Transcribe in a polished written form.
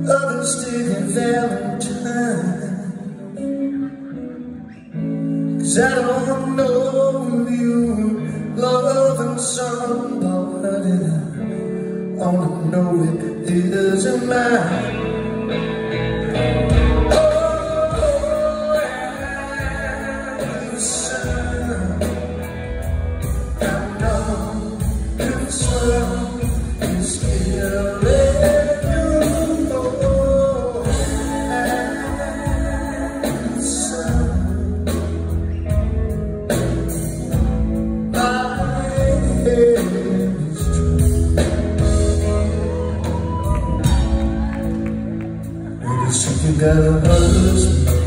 Others take a valentine, 'cause I don't know you loving somebody. All I know it isn't mine. You got a husband,